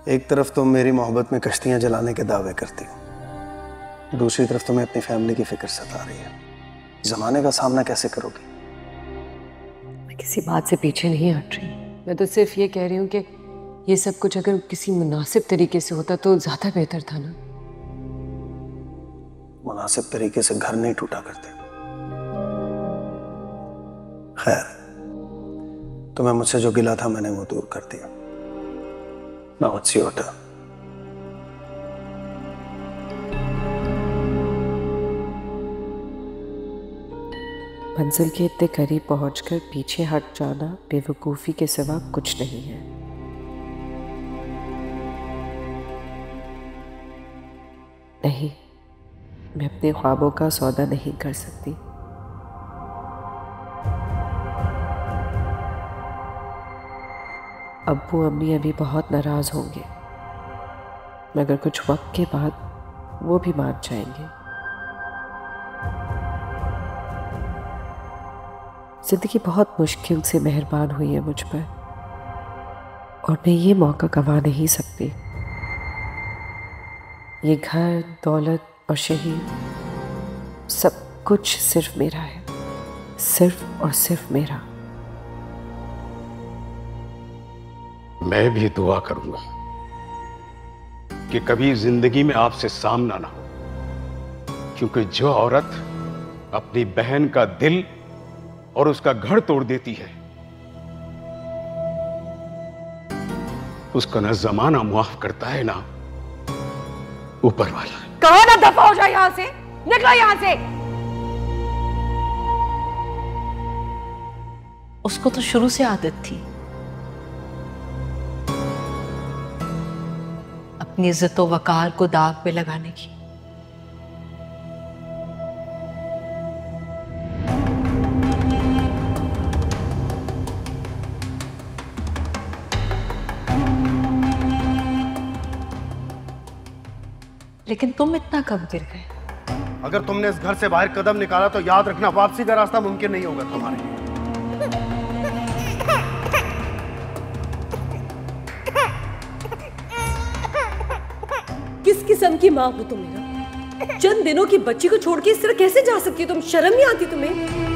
एक तरफ तुम मेरी मोहब्बत में कश्तियां जलाने के दावे करती हो, दूसरी तरफ तुम्हें अपनी फैमिली की फिक्र सता रही है। जमाने का सामना कैसे करोगी? मैं किसी बात से पीछे नहीं हट रही। मैं तो सिर्फ ये कह रही हूँ कि ये सब कुछ अगर किसी मुनासिब तरीके से होता तो ज्यादा बेहतर था ना। मुनासिब तरीके से घर नहीं टूटा करते। खैर, तुम्हें मुझसे जो गिला था मैंने वो दूर कर दिया। Now it's your turn. मंजिल के इतने करीब पहुंचकर पीछे हट जाना बेवकूफ़ी के सिवा कुछ नहीं है। नहीं, मैं अपने ख्वाबों का सौदा नहीं कर सकती। अब्बू अम्मी अभी बहुत नाराज़ होंगे, मगर कुछ वक्त के बाद वो भी मान जाएंगे। ज़िंदगी बहुत मुश्किल से मेहरबान हुई है मुझ पर, और मैं ये मौका गंवा नहीं सकती। ये घर, दौलत और शहीद सब कुछ सिर्फ मेरा है, सिर्फ और सिर्फ मेरा। मैं भी दुआ करूंगा कि कभी जिंदगी में आपसे सामना ना हो, क्योंकि जो औरत अपनी बहन का दिल और उसका घर तोड़ देती है उसका न जमाना मुआफ करता है ना ऊपर वाला। कहो ना दफा हो जाए यहां से, निकलो यहां से। उसको तो शुरू से आदत थी अपनी इज्जत व वकार को दाग पे लगाने की। लेकिन तुम इतना कब गिर गए? अगर तुमने इस घर से बाहर कदम निकाला तो याद रखना वापसी का रास्ता मुमकिन नहीं होगा तुम्हारे लिए। किस किस्म की माँ हो तुम मेरा? चंद दिनों की बच्ची को छोड़ के इस तरह कैसे जा सकती हो तुम? शर्म नहीं आती तुम्हें?